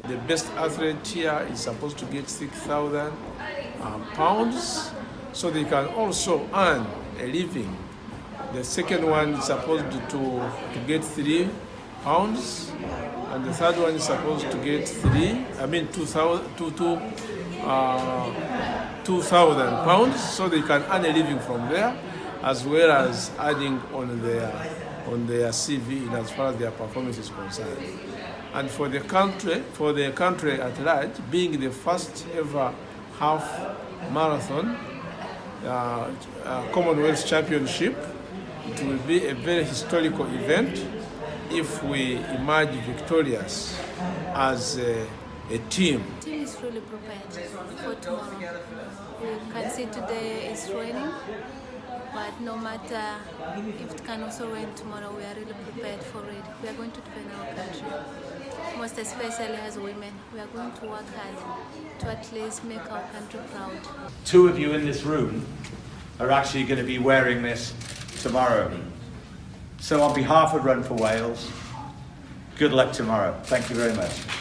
The best athlete here is supposed to get 6,000 pounds, so they can also earn a living. The second one is supposed to get 3 pounds, and the third one is supposed to get 2,000 pounds, so they can earn a living from there, as well as adding on their CV in as far as their performance is concerned. And for the country at large, being the first ever half marathon Commonwealth Championship, it will be a very historical event if we emerge victorious as a team. The team is really prepared for tomorrow. We can see today is raining, but no matter if it can also rain tomorrow, we are really prepared for it. We are going to defend our country, most especially as women. We are going to work hard to at least make our country proud. 2 of you in this room are actually going to be wearing this tomorrow. So on behalf of Run for Wales, good luck tomorrow. Thank you very much.